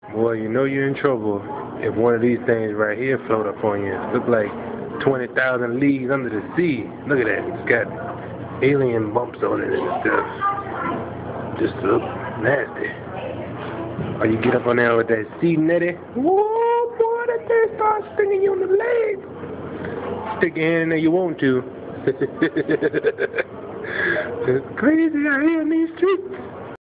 Well, you know you're in trouble if one of these things right here float up on you. It look like 20,000 leagues under the sea. Look at that. It's got alien bumps on it and stuff. Just look nasty. Or you get up on there with that sea netty. Whoa, boy, that thing starts stinging you on the leg. Stick your hand in there you want to. It's crazy out here in these streets.